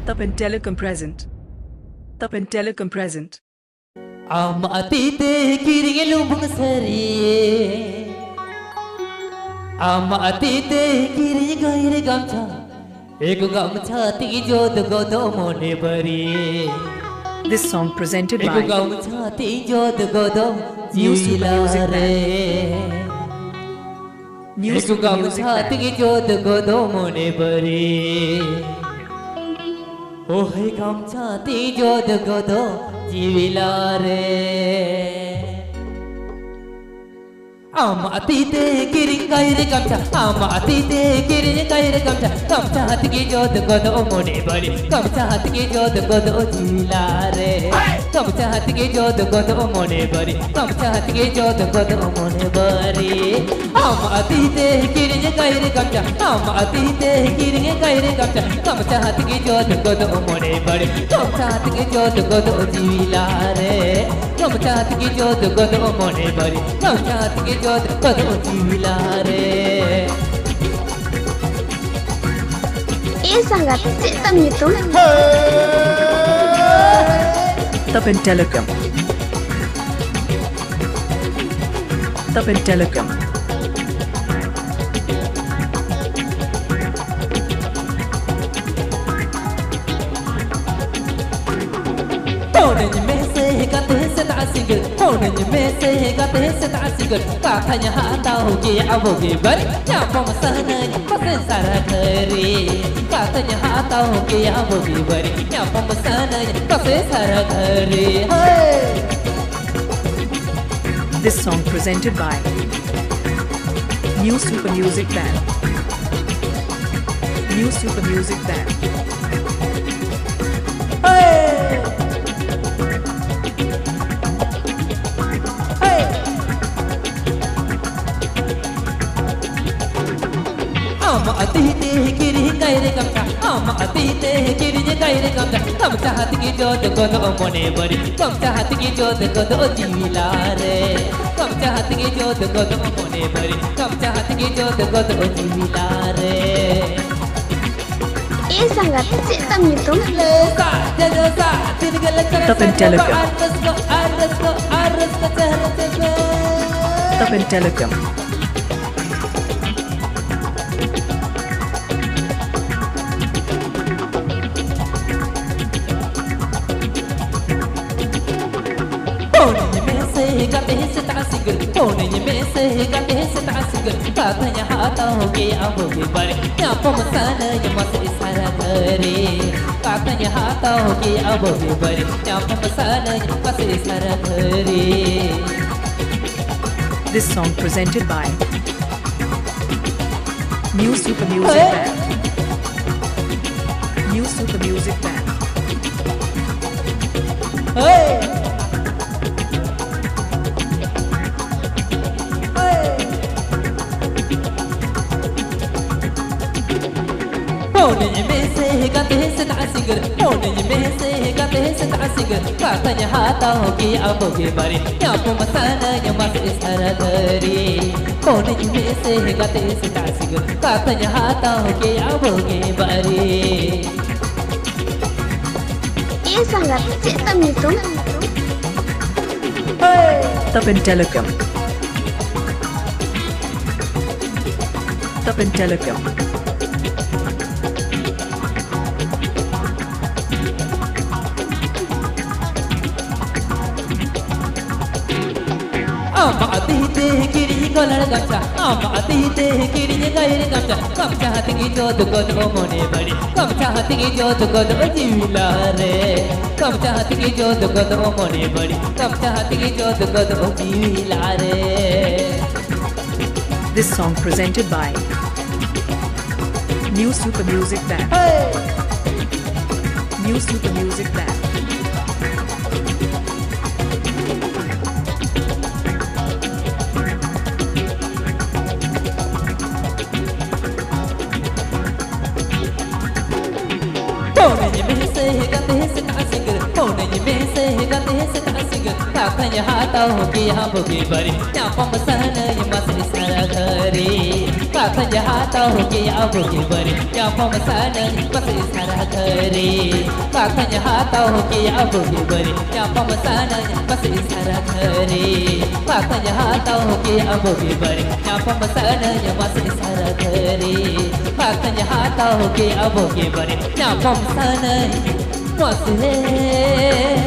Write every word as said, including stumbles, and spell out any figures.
Tapan Telecom present. Tapan Telecom present. Am atite kiringe lubung sari. Am atite kiringe gaire gamcha. Eko gamcha tigi jod godo mone bari. This song presented Eko by gamcha tigi jod godo New Super Music jilare. New Eko Super Music gamcha Band. tigi jod godo mone bari. Oh hey gamcha tigi jod godo jilare. Am atite kiring gaire gamcha, am atite kiring gaire gamcha, gamcha hatki jod godo mone bari, gamcha hatki jod godo jilare, gamcha hatki jod godo mone bari, gamcha hatki jod godo mone bari. Am atite kiring gaire gamcha, am atite kiring gaire gamcha, gamcha hatki jod godo mone bari, gamcha hatki jod godo jilare, gamcha hatki jod godo mone bari, gamcha hatki jod godo jilare. Iya sangat cetam itu. Tapan Telecom. Tapan Telecom. Honanya mese kate se tasig, honanya mese kate se tasig. Katanya hata hoge aboge bari, nyapa masana pase sara kare. Katanya hata hoge aboge bari, nyapa masana pase sara kare. This song presented by New Super Music Band. New Super Music Band. Ama atite kiri gaire gamcha, ama atite kiri gaire gamcha, gamcha hatki jod godo mone bari, gamcha hatki jod godo jilare, gamcha hatki jod godo mone bari, gamcha hatki jod godo jilare. Iya sangat cetam itu. Lesa jadosa tirgal kara Tapan Telecom. arras ko arras ko arras ko chehra chehra. Tapan Telecom. Honanya mese kate se tasig, honanya mese kate se tasig. Katanya hata hoge aboge bari, nyapa masana yamas isara kare. Katanya hata hoge aboge bari, nyapa masana yamas isara kare. This song presented by New Super Music Band. New Super Music Band. Hey. Honanya mese kate se tasig, honanya mese kate se tasig. Katanya hata hoge aboge bari, nyapa masana yamas isara kare. Honanya mese kate se tasig, katanya hata hoge aboge bari. Iya sangat cetam itu. Tapan Telecom. Tapan Telecom. Ama atite kiri golar gamcha, ama atite kiri gaire gamcha, gamcha hatki jod godo mone bari, gamcha hatki jod godo jilare, gamcha hatki jod godo mone bari, gamcha hatki jod godo jilare. This song presented by New Super Music Band. New Super Music Band. Honanya mese kate se tasig, honanya mese kate se tasig. Katanya hata hoge aboge bari, nyapa masana yamas isara kare. Kakaknya tahu ke abu ke beri yang pemesanan masih sarah keri. Kakaknya tahu ke abu ke beri yang pemesanan masih sarah keri. Kakaknya tahu ke abu ke beri yang pemesanan masih sarah keri. Kakaknya tahu ke abu ke beri yang pemesanan masih